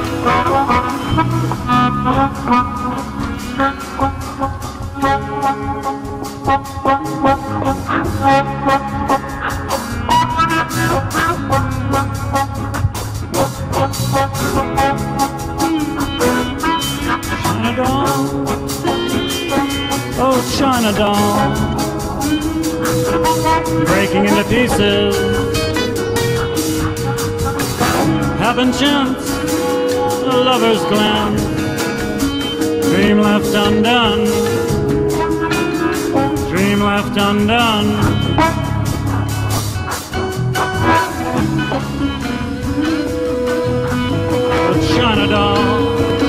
Oh, China doll, breaking into pieces. Happen chance, a lover's glance, dream left undone, dream left undone. Oh, China doll,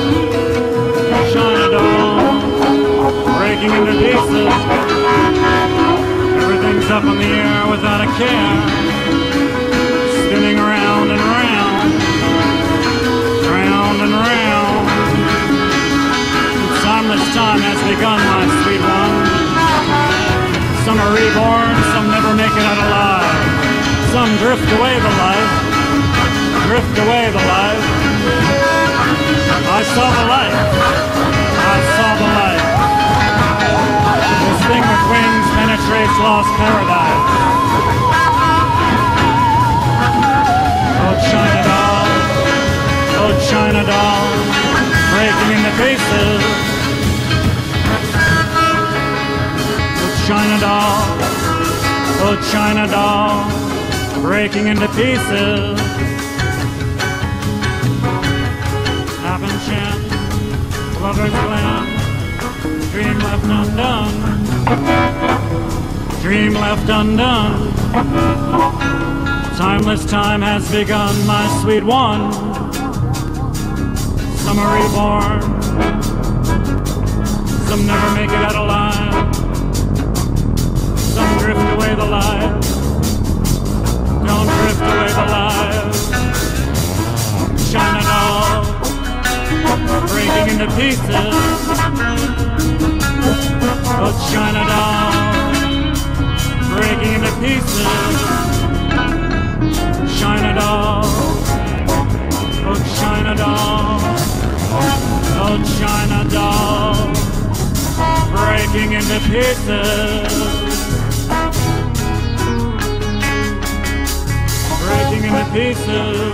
China doll, breaking into pieces. Everything's up in the air without a care, spinning round and round, round and round. Timeless time has begun, my sweet one. Some are reborn, some never make it out alive. Some drift away the life, drift away the life. I saw the light, I saw the light. This thing with wings penetrates lost paradise. Oh, China doll, oh, China doll, breaking into pieces. Oh, China doll, oh, China doll, breaking into pieces. Happen chance, lover's glance, dream left undone, dream left undone. Timeless time has begun, my sweet one. Some are reborn, some never make it out alive. Some drift away the light, don't drift away the light. China doll, breaking into pieces. Oh, China doll, breaking into pieces. China doll, oh, China doll, oh, China doll, breaking into pieces. Breaking into pieces.